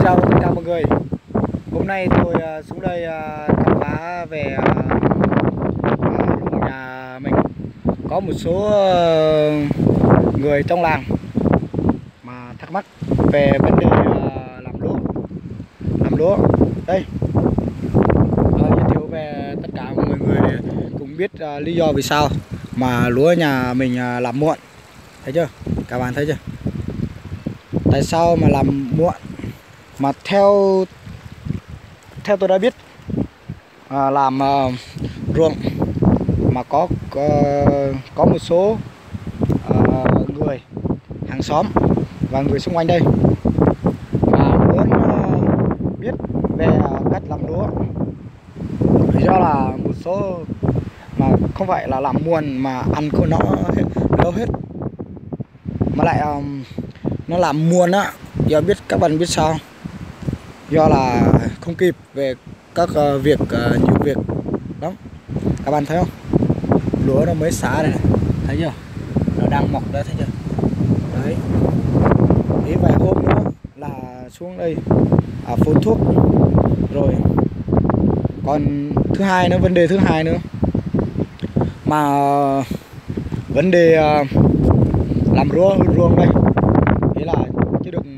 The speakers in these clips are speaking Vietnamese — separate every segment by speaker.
Speaker 1: chào tất cả mọi người. Hôm nay tôi xuống đây khám phá về ruộng nhà mình. Có một số người trong làng mà thắc mắc về vấn đề làm lúa. Đây, giới thiệu về tất cả mọi người cùng biết lý do vì sao mà lúa nhà mình làm muộn. Thấy chưa? Các bạn thấy chưa? Tại sao mà làm muộn? Mà theo tôi đã biết, làm ruộng mà có một số người hàng xóm và người xung quanh đây mà muốn biết về cách làm lúa, lý do là một số mà không phải là làm muộn mà ăn của nó lâu hết, mà lại nó làm muộn á. Giờ biết các bạn biết sao? Do là không kịp về các việc nhiều việc đó. Các bạn thấy không? Lúa nó mới xả đây này, thấy chưa? Nó đang mọc ra, thấy chưa? Đấy. Ý vài hôm nữa là xuống đây phun thuốc rồi. Còn thứ hai nữa, vấn đề thứ hai nữa mà vấn đề làm ruộng đây, thế là chứ được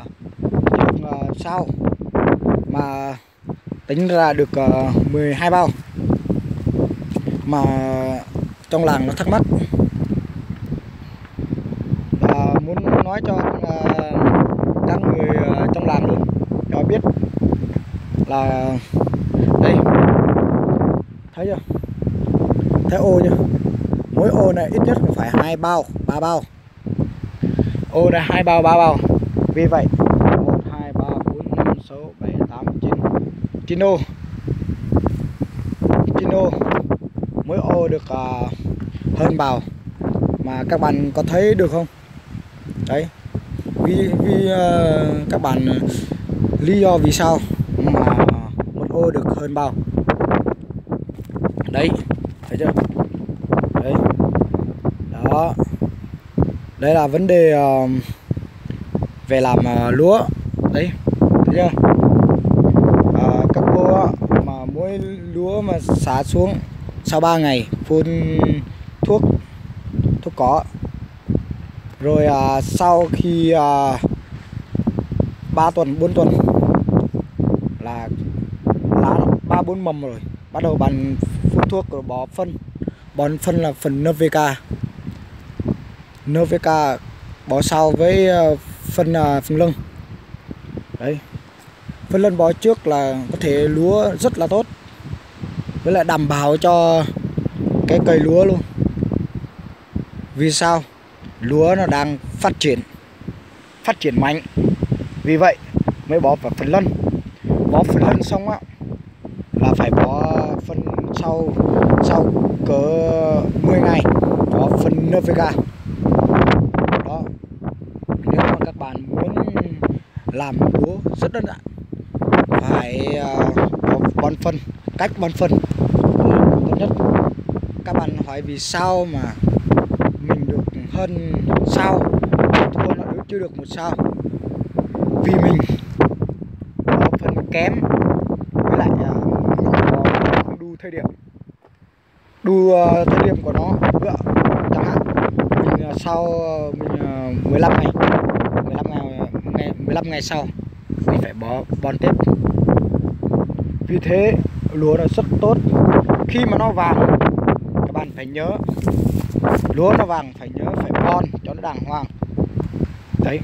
Speaker 1: sao mà tính ra được 12 bao. Mà trong làng nó thắc mắc và muốn nói cho các người trong làng luôn cho biết là đây, thấy chưa? Thấy ô chưa? Mỗi ô này ít nhất cũng phải 2 bao 3 bao. Ô này 2 bao 3 bao. Vì vậy 1 2 3 4 5 6 7 8 9 9 ô. 9 ô. Mỗi ô được hơn bao. Mà các bạn có thấy được không? Đấy. Vì các bạn lý do vì sao mà một ô được hơn bao. Đấy, thấy chưa? Đấy. Đó. Đây là vấn đề về làm lúa. Đấy, thấy chưa? Các cô mà mỗi lúa mà xả xuống sau 3 ngày phun thuốc cỏ. Rồi sau khi 3 tuần 4 tuần là lá 3-4 mầm rồi, bắt đầu bạn phun thuốc rồi bỏ phân. Bón phân là phần NPK bó sau với phân lân. Đấy, phân lân bó trước là có thể lúa rất là tốt, với lại đảm bảo cho cái cây lúa luôn. Vì sao? Lúa nó đang phát triển mạnh, vì vậy mới bó vào phần lân. Bó phần lân xong á là phải bó phân sau cỡ 10 ngày bó phân NPK. Đó, nếu mà các bạn muốn làm lúa rất đơn giản, phải bón phân. Cách bón phân tốt nhất. Các bạn hỏi vì sao mà mình được hơn sao, thua nó chưa được một sao? Vì mình có phân kém, với lại không đu thời điểm. Thời điểm của nó chẳng hạn mình sau mình 15 ngày sau mình phải bón tiếp. Vì thế lúa nó rất tốt. Khi mà nó vàng, các bạn phải nhớ, lúa nó vàng phải nhớ phải bón cho nó đàng hoàng. Đấy,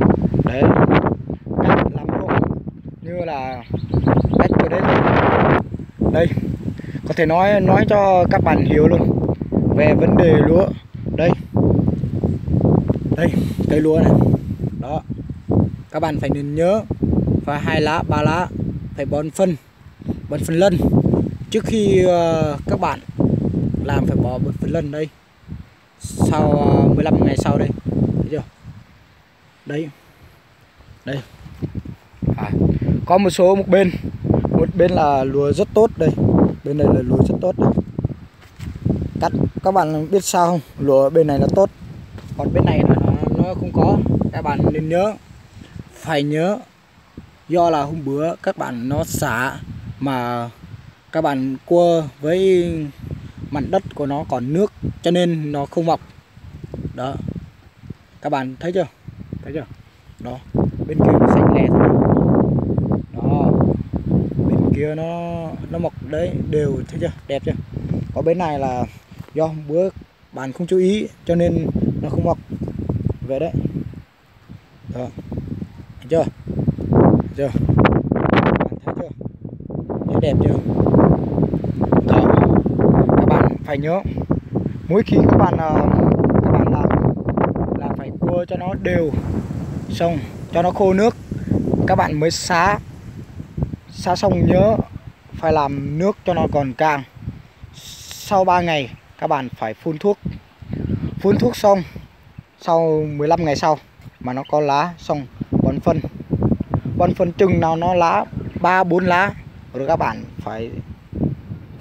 Speaker 1: cách làm ruộng như là cách ở đây thôi. Đây, có thể nói cho các bạn hiểu luôn về vấn đề lúa. Đây, cây lúa này. Đó, các bạn phải nên nhớ, và 2 lá 3 lá phải bón phân lân. Trước khi các bạn làm phải bón phân lân đây. Sau 15 ngày sau đây, thấy chưa? Đây. Có một bên là lúa rất tốt đây. Bên này là lúa rất tốt đây. Các bạn biết sao không? Lúa bên này là tốt, còn bên này là nó không có. Các bạn nên nhớ, phải nhớ Do là hôm bữa các bạn nó xả mà các bạn cua với mặt đất của nó còn nước cho nên nó không mọc. Đó, các bạn thấy chưa, thấy chưa, đó bên kia nó xanh lè thôi, đó bên kia nó mọc đấy đều, thấy chưa, đẹp chưa. Có bên này là do hôm bữa bạn không chú ý cho nên nó không mọc về đấy. Đó, thấy chưa, thấy chưa, bạn thấy chưa, thấy đẹp chưa. Đó, các bạn phải nhớ mỗi khi các bạn làm là phải cua cho nó đều, xong cho nó khô nước các bạn mới xá xong. Nhớ phải làm nước cho nó còn càng. Sau 3 ngày các bạn phải phun thuốc xong sau 15 ngày sau mà nó có lá xong bón phân chừng nào nó lá 3-4 lá rồi các bạn phải